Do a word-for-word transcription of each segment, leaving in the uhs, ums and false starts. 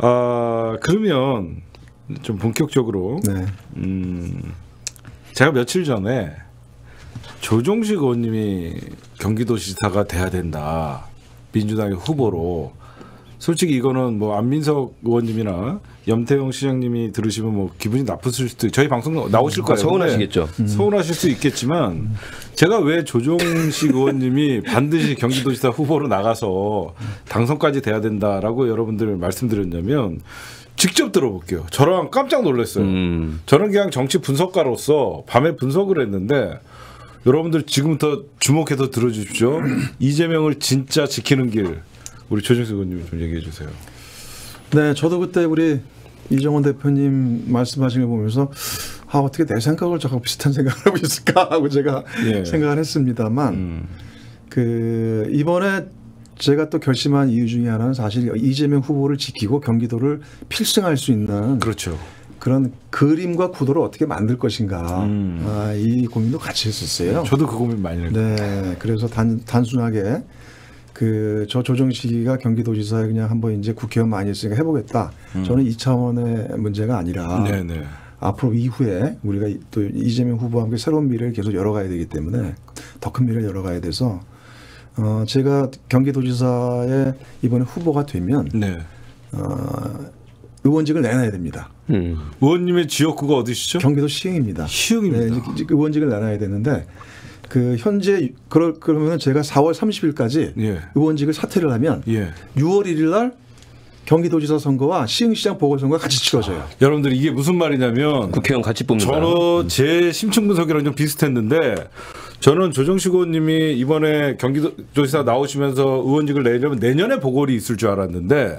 아 그러면 좀 본격적으로 네. 음, 제가 며칠 전에 조정식 의원님이 경기도지사가 돼야 된다. 민주당의 후보로. 솔직히 이거는 뭐 안민석 의원님이나 염태영 시장님이 들으시면 뭐 기분이 나쁘실 수도 저희 방송 나오실 거예요. 서운하시겠죠. 음. 서운하실 수 있겠지만 제가 왜 조정식 의원님이 반드시 경기도지사 후보로 나가서 당선까지 돼야 된다라고 여러분들 말씀드렸냐면 직접 들어볼게요. 저랑 깜짝 놀랐어요. 음. 저는 그냥 정치 분석가로서 밤에 분석을 했는데 여러분들 지금부터 주목해서 들어주십시오. 이재명을 진짜 지키는 길 우리 조정식 의원님 좀 얘기해 주세요. 네, 저도 그때 우리 이정원 대표님 말씀하신 거 보면서 아 어떻게 내 생각을 저하고 비슷한 생각을 하고 있을까 하고 제가 예. 생각을 했습니다만 음. 그 이번에 제가 또 결심한 이유 중에 하나는 사실 이재명 후보를 지키고 경기도를 필승할 수 있는 그렇죠. 그런 그림과 구도를 어떻게 만들 것인가 음. 아, 이 고민도 같이 했었어요. 저도 그 고민 많이 했어요. 네, 그래서 단, 단순하게 그 저 조정식이가 경기도지사에 그냥 한번 이제 국회의원 많이 했으니까 해보겠다. 음. 저는 이 차원의 문제가 아니라 네네. 앞으로 이후에 우리가 또 이재명 후보와 함께 새로운 미래를 계속 열어가야 되기 때문에 더 큰 미래를 열어가야 돼서 어 제가 경기도지사에 이번에 후보가 되면 네. 어 의원직을 내놔야 됩니다. 음. 의원님의 지역구가 어디시죠? 경기도 시흥입니다. 시흥입니다. 네, 의원직을 내놔야 되는데 그 현재 그럴 그러면 제가 사월 삼십일까지 예. 의원직을 사퇴를 하면 예. 유월 일일 날 경기도지사 선거와 시흥시장 보궐선거가 같이 치러져요. 아, 여러분들 이게 무슨 말이냐면 국회의원 같이 뽑는다. 저는 제 심층 분석이랑 좀 비슷했는데 저는 조정식 의원님이 이번에 경기도지사 나오시면서 의원직을 내려면 내년에 보궐이 있을 줄 알았는데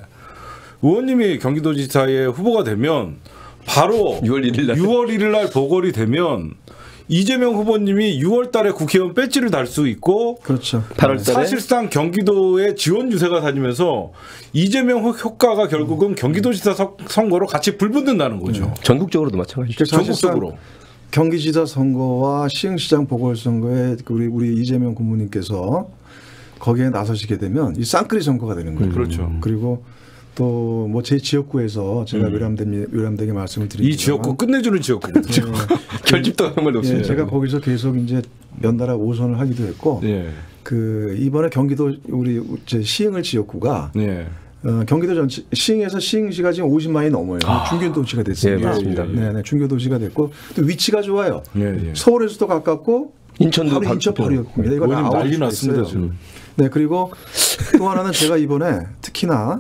의원님이 경기도지사의 후보가 되면 바로 유월 일일 날 유월 일일 날 보궐이 되면 이재명 후보님이 유월 달에 국회의원 배지를 달 수 있고 그렇죠. 팔월 달에 사실상 경기도에 지원 유세가 다니면서 이재명 효과가 결국은 경기도지사 선거로 같이 불붙는다는 거죠. 네. 전국적으로도 마찬가지죠. 전국적으로. 경기지사 선거와 시흥시장 보궐선거에 우리 우리 이재명 고모님께서 거기에 나서시게 되면 이 쌍끌이 선거가 되는 거예요. 음. 그렇죠. 그리고 또 뭐 제 지역구에서 제가 음. 요람되게 요람되게 말씀을 드립니다. 이 지역구 끝내주는 지역구입니다. 네. 결집도가 정말 높습니다. 예, 제가 거기서 계속 이제 연달아 오선을 하기도 했고, 예. 그 이번에 경기도 우리 제 시흥을 지역구가 예. 어, 경기도 전체 시흥에서 시흥시가 지금 오십만이 넘어요. 아. 중견도시가 됐습니다. 예, 맞습니다. 네, 네, 중견도시가 됐고 또 위치가 좋아요. 예, 예. 서울에서도 가깝고 인천도 바로 인천 바로 옆입니다. 이거 난리 났습니다. 지금. 네, 그리고 또 하나는 제가 이번에 특히나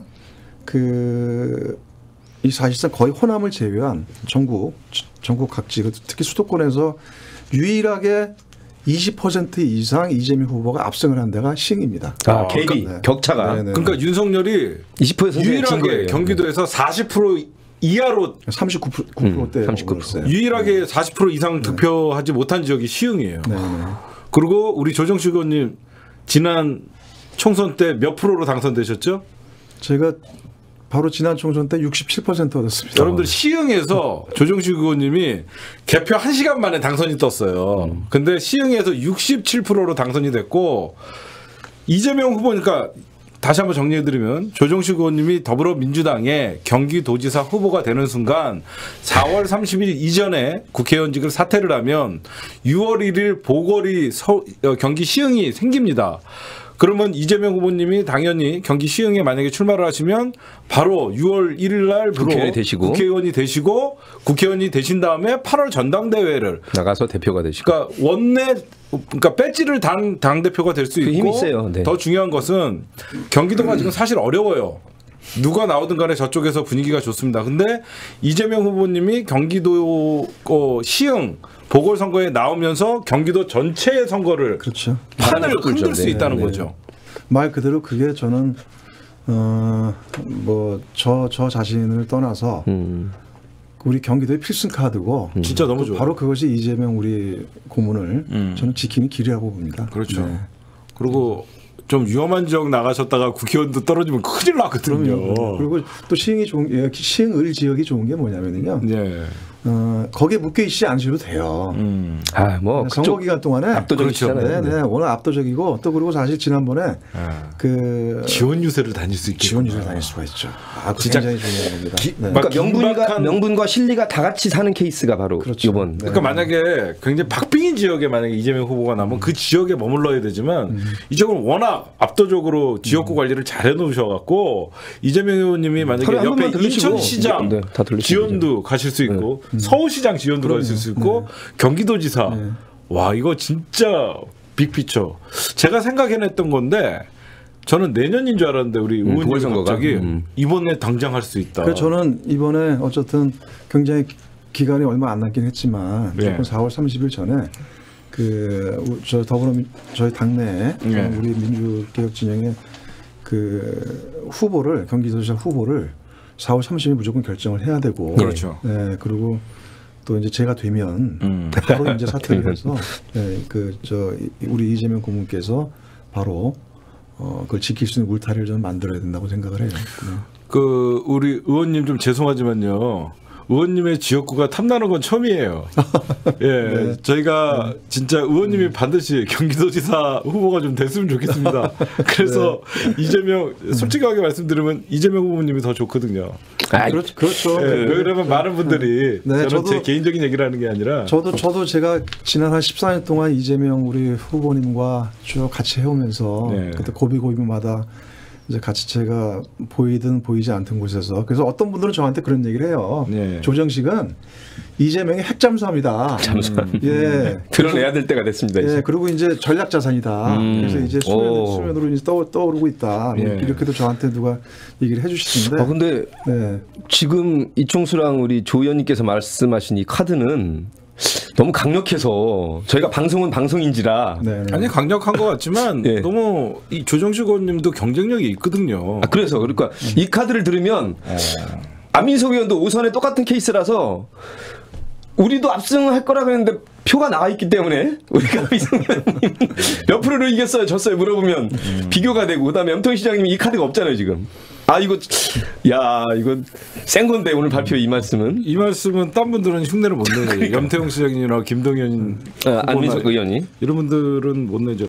그 이 사실상 거의 호남을 제외한 전국 전국 각지 특히 수도권에서 유일하게 이십 퍼센트 이상 이재명 후보가 압승을 한 데가 시흥입니다. 아, 케이비 그러니까, 격차가. 네네. 그러니까 윤석열이 이십 퍼센트 유일하게 경기도에서 사십 퍼센트 이하로 삼십구 퍼센트대 음, 삼십구 퍼센트. 유일하게 네. 사십 퍼센트 이상 득표하지 네. 못한 지역이 시흥이에요. 네네. 그리고 우리 조정식 의원님 지난 총선 때 몇 프로로 당선되셨죠? 제가 바로 지난 총선 때 육십칠 퍼센트 얻었습니다. 여러분들 시흥에서 조정식 의원님이 개표 한 시간 만에 당선이 떴어요. 음. 근데 시흥에서 육십칠 퍼센트로 당선이 됐고 이재명 후보니까 다시 한번 정리해드리면 조정식 의원님이 더불어민주당의 경기도지사 후보가 되는 순간 사월 삼십일 이전에 국회의원직을 사퇴를 하면 유월 일일 보궐이 서, 경기 시흥이 생깁니다. 그러면 이재명 후보님이 당연히 경기 시흥에 만약에 출마를 하시면 바로 유월 일일 날 국회의원이 되시고 국회의원이 되시고 국회의원이 되신 다음에 팔월 전당대회를 나가서 대표가 되시고 그러니까 원내 그러니까 배지를 당, 당 대표가 될 수 있고 힘이 세요. 네. 더 중요한 것은 경기도가 지금 사실 어려워요. 누가 나오든 간에 저쪽에서 분위기가 좋습니다. 근데 이재명 후보님이 경기도 어, 시흥 보궐선거에 나오면서 경기도 전체의 선거를 그렇죠. 판을 흔들 수 있다는 네, 네. 거죠. 말 그대로 그게 저는 어, 뭐 저 저 자신을 떠나서 음. 우리 경기도의 필승 카드고 음. 진짜 너무 좋아요. 바로 그것이 이재명 우리 고문을 음. 저는 지키는 길이라고 봅니다. 그렇죠. 네. 그리고 좀 위험한 지역 나가셨다가 국회의원도 떨어지면 큰일 나거든요. 그럼요. 그리고 또 시흥이 좋은 시흥을 지역이 좋은 게 뭐냐면요. 네. 어, 거기에 묶여 있지 않으셔도 돼요. 음. 아, 뭐 선거 기간 동안에 압도적이잖아요. 네, 네, 워낙 압도적이고 또 그리고 사실 지난번에 아, 그 지원 유세를 다닐 수 있게 지원 유세를 다닐 수가 있죠. 아, 진짜 굉장히 중요한 겁니다. 기, 네. 그러니까 명분과 긴박한- 명분과 실리가 다 같이 사는 케이스가 바로 그렇죠. 이번. 네. 그러니까 만약에 굉장히 박빙인 지역에 만약에 이재명 후보가 나면 그 지역에 머물러야 되지만 음. 이쪽은 워낙 압도적으로 지역구 관리를 잘 해놓으셔갖고 이재명 의원님이 만약에 하루에 한 옆에 번만 들르시고. 인천시장 네, 다 들르시고 지원도 가실 수 있고 서울시장 지원도 가실 수 있고 경기도지사 네. 와 이거 진짜 빅피처. 제가 생각해냈던 건데 저는 내년인 줄 알았는데 우리 음, 의원님이 보궐선거가? 갑자기 음. 이번에 당장 할 수 있다. 그래서 저는 이번에 어쨌든 굉장히 기간이 얼마 안 남긴 했지만 네. 조금 사월 삼십일 전에 그 저 더불어민 저희 당내에 네. 우리 민주개혁 진영의 그 후보를 경기도지사 후보를 사월 삼십일 무조건 결정을 해야 되고 그렇죠. 네, 그리고 또 이제 제가 되면 음. 바로 이제 사퇴를 해서 네, 그저 우리 이재명 고문께서 바로 어, 그걸 지킬 수 있는 울타리를 좀 만들어야 된다고 생각을 해요. 네. 그 우리 의원님 좀 죄송하지만요. 의원님의 지역구가 탐나는 건 처음이에요. 예, 네. 저희가 진짜 의원님이 반드시 경기도지사 후보가 좀 됐으면 좋겠습니다. 그래서 이재명 솔직하게 말씀드리면 이재명 후보님이 더 좋거든요. 아, 그렇죠. 그렇죠. 예, 왜 그러면 많은 분들이 네, 저는 저도- 제 개인적인 얘기를 하는 게 아니라 저도 저도 제가 지난 한 십사 년 동안 이재명 우리 후보님과 쭉 같이 해오면서 네. 그때 고비고비마다 이제 같이 제가 보이든 보이지 않던 곳에서 그래서 어떤 분들은 저한테 그런 얘기를 해요. 네. 조정식은 이재명의 핵잠수함이다. 잠수함. 예. 드러내야 될 때가 됐습니다. 예, 이제. 그리고 이제 전략 자산이다. 음. 그래서 이제 오. 수면, 수면으로 이제 떠, 떠오르고 있다. 예. 이렇게도 저한테 누가 얘기를 해주시는데. 아 근데 네. 지금 이충수랑 우리 조 의원님께서 말씀하신 이 카드는 너무 강력해서 저희가 방송은 방송인지라 네. 아니 강력한 것 같지만 예. 너무 이 조정식 의원님도 경쟁력이 있거든요. 아, 그래서 그러니까 이 카드를 들으면 안민석 의원도 오선에 똑같은 케이스라서 우리도 압승할 거라 그랬는데 표가 나와 있기 때문에 우리가 안민석 의원님 몇 프로를 이겼어요 졌어요 물어보면 비교가 되고 그다음에 염통 시장님이 이 카드가 없잖아요 지금. 아 이거 야 이거 센 건데 오늘 발표 이 말씀은 이 말씀은 딴 분들은 흉내를 못 내요. 염태용 시장이나 김동연 아, 안민석 의원이 이런 분들은 못 내죠.